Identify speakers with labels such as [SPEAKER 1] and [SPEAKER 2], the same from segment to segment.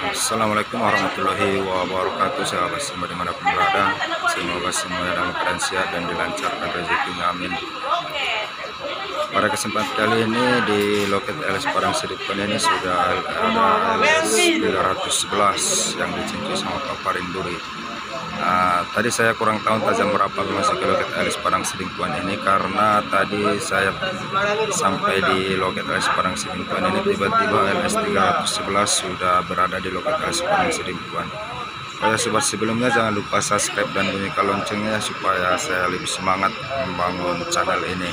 [SPEAKER 1] Assalamualaikum warahmatullahi wabarakatuh. Sahabat semua dimanapun berada, semoga semuanya dalam keadaan sehat dan dilancarkan rezekinya, amin. Pada kesempatan kali ini di loket LS Padang Sidimpuan ini sudah ada LS 311 yang dicincin sama Pak Parinduri. Tadi saya kurang tahu jam berapa masuk ke loket LS Padang Sidimpuan ini, karena tadi saya sampai di loket LS Padang Sidimpuan ini tiba-tiba LS 311 sudah berada di loket LS Padang Sidimpuan. Pada sobat sebelumnya jangan lupa subscribe dan bunyikan loncengnya supaya saya lebih semangat membangun channel ini.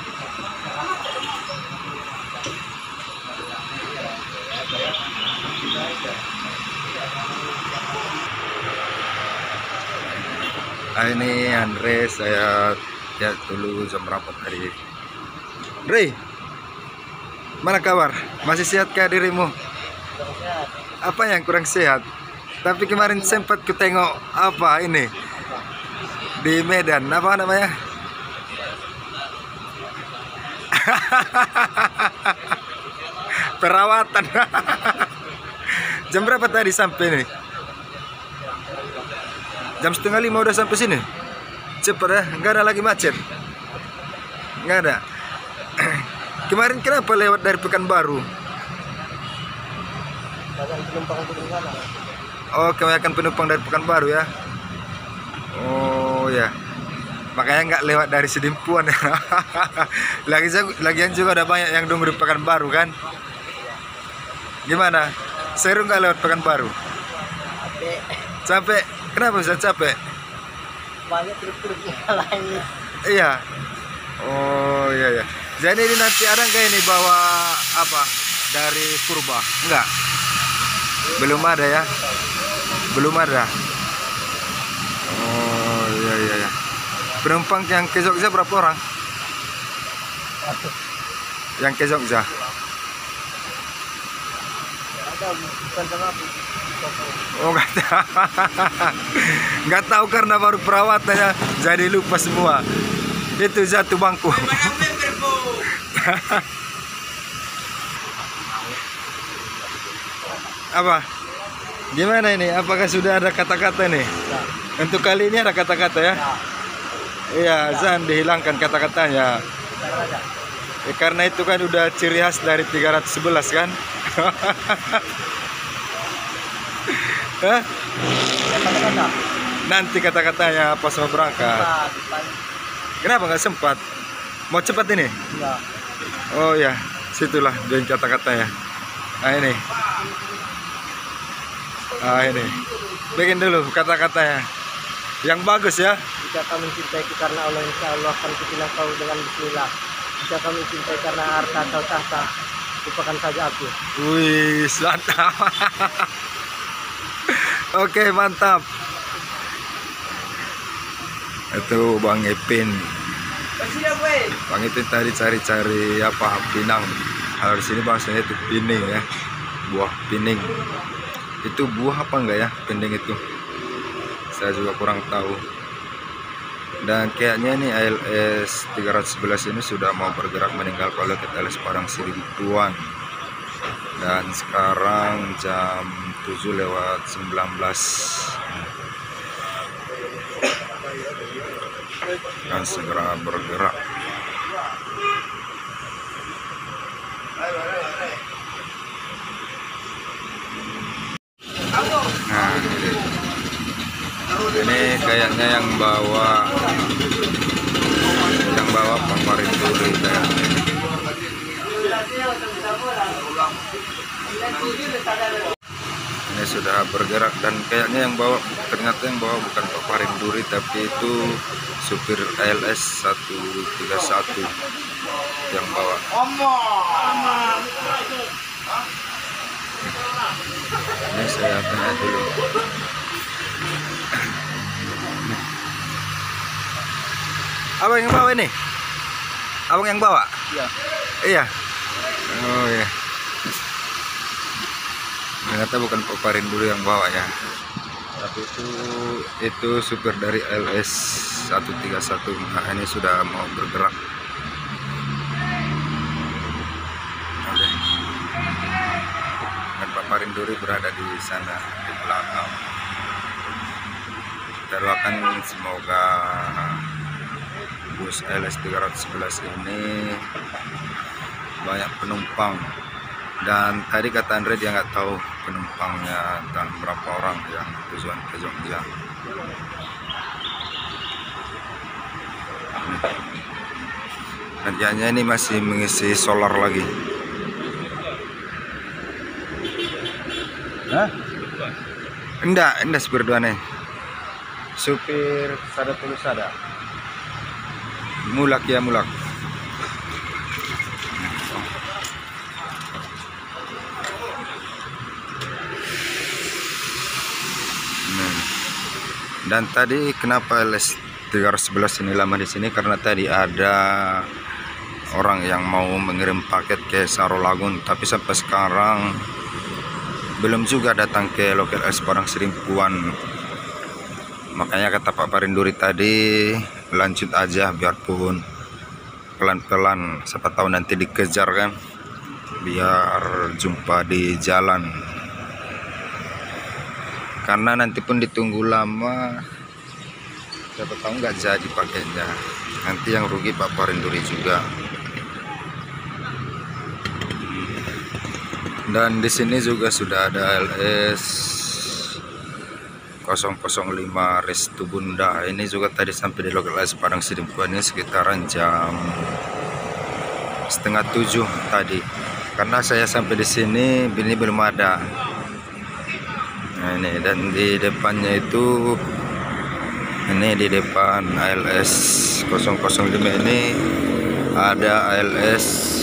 [SPEAKER 1] Ini Andre, saya lihat dulu jam berapa tadi. Andre, mana kabar? Masih sehatkah dirimu? Apa yang kurang sehat? Tapi kemarin sempat ku tengok apa ini di Medan, apa namanya? Perawatan. Jam berapa tadi sampai nih? Jam 4:30 udah sampai sini. Cepat ya, nggak ada lagi macet. Nggak ada. Kemarin kenapa lewat dari Pekanbaru? Oh, kebanyakan penumpang dari Pekanbaru ya. Oh ya, makanya nggak lewat dari Sidimpuan ya. Lagian juga ada banyak yang nunggu di Pekanbaru kan. Gimana? Seru nggak lewat Pekanbaru? Capek. Kenapa bisa capek?
[SPEAKER 2] Banyak truk-truk yang lain.
[SPEAKER 1] Iya. Oh iya ya. Jadi ini nanti ada nggak ini bawa apa dari Purba? Enggak. Belum ada ya. Belum ada. Oh iya iya ya. Penumpang yang ke Jogja berapa orang? Yang ke Jogja?
[SPEAKER 2] Ada bukan sama aku.
[SPEAKER 1] Oh nggak tahu. Nggak tahu karena baru perawatannya jadi lupa semua. Itu jatuh bangku. Apa? Gimana ini? Apakah sudah ada kata-kata nih?
[SPEAKER 2] Ya.
[SPEAKER 1] Untuk kali ini ada kata-kata ya? Iya, jangan dihilangkan kata-katanya. Ya, karena itu kan udah ciri khas dari 311 kan? Hah?
[SPEAKER 2] Kata-kata.
[SPEAKER 1] Nanti kata-katanya pas mau berangkat. Kenapa nggak sempat? Mau cepat ini?
[SPEAKER 2] Ya.
[SPEAKER 1] Oh ya, situlah join kata-katanya. Nah ini. Ini. Bikin dulu kata-katanya. Yang bagus ya.
[SPEAKER 2] Jika kami cintai karena Allah, insya Allah akan kupilih kau dengan bismillah. Jika kami cintai karena harta atau tahta, lupakan saja aku.
[SPEAKER 1] Wih, mantap. Oke, mantap. Itu Bang Ipin. Bang Ipin tadi cari-cari apa pinang. Kalau di sini bahasanya itu pining ya, buah pining. Itu buah apa enggak ya pining itu? Saya juga kurang tahu. Dan kayaknya ini LS 311 ini sudah mau bergerak meninggalkan loket LS Padang Sidimpuan. Dan sekarang jam 7:19 dan segera bergerak. Nah, ini kayaknya yang bawa Pak Parinduri kayaknya. Ini sudah bergerak dan kayaknya ternyata yang bawa bukan Pak Parinduri, tapi itu supir LS 131 yang bawa. Ini saya tanya dulu. Abang yang bawa ini? Abang yang bawa?
[SPEAKER 2] Iya.
[SPEAKER 1] Iya. Oh iya. Ternyata bukan Pak Parinduri yang bawa ya. Tapi itu supir dari LS 131. Nah, ini sudah mau bergerak. Oke. Dan Pak Parinduri Parinduri berada di sana di belakang. Kita doakan semoga bus LS 311 ini banyak penumpang. Dan tadi kata Andre dia nggak tahu penumpangnya dan berapa orang yang tujuan ke Jogja. Kerjanya ini masih mengisi solar lagi.
[SPEAKER 2] Hah?
[SPEAKER 1] Enggak supir duanya.
[SPEAKER 2] Supir Sada Tulus Sada.
[SPEAKER 1] Mulak ya mulak. Dan tadi kenapa LS 311 ini lama di sini, karena tadi ada orang yang mau mengirim paket ke Sarolagun, tapi sampai sekarang belum juga datang ke lokal LS Padang Sidimpuan. Makanya kata Pak Parinduri tadi, lanjut aja biarpun pelan-pelan, siapa tahu nanti dikejar kan, biar jumpa di jalan. Karena nanti pun ditunggu lama, siapa tahu nggak jadi paketnya. Nanti yang rugi Pak Parinduri juga. Dan di sini juga sudah ada LS 005 Restu Bunda. Ini juga tadi sampai di lokal LS Padang Sidimpuan ini sekitaran jam 6:30 tadi. Karena saya sampai di sini ini belum ada. Nah, ini dan di depannya itu, ini di depan ALS 005 ini ada ALS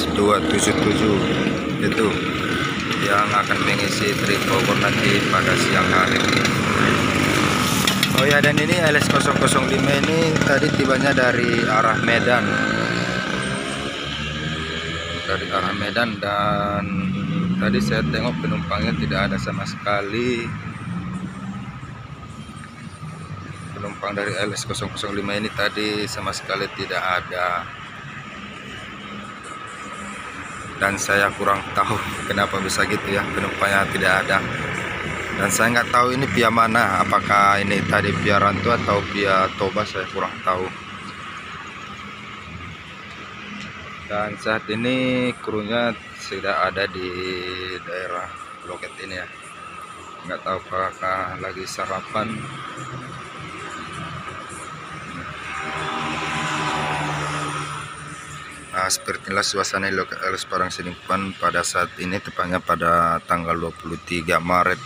[SPEAKER 1] 277 itu yang akan mengisi trip Bogor nanti pada siang hari. Oh ya, dan ini ALS 005 ini tadi tibanya dari arah Medan. Dan tadi saya tengok penumpangnya tidak ada sama sekali. Penumpang dari LS 005 ini tadi sama sekali tidak ada. Dan saya kurang tahu kenapa bisa gitu ya, penumpangnya tidak ada. Dan saya nggak tahu ini via mana, apakah ini tadi via Rantu atau via Toba, saya kurang tahu. Dan saat ini krunya sudah ada di daerah loket ini ya. Nggak tahu apakah lagi sarapan. Nah, seperti inilah suasana loket LS Padang Sidimpuan pada saat ini, tepatnya pada tanggal 23 Maret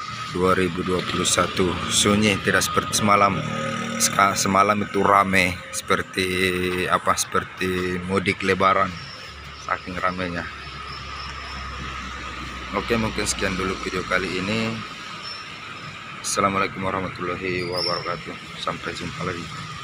[SPEAKER 1] 2021. Sunyi, tidak seperti semalam. Semalam itu rame seperti mudik lebaran, saking ramenya. Oke, mungkin sekian dulu video kali ini. Assalamualaikum warahmatullahi wabarakatuh. Sampai jumpa lagi.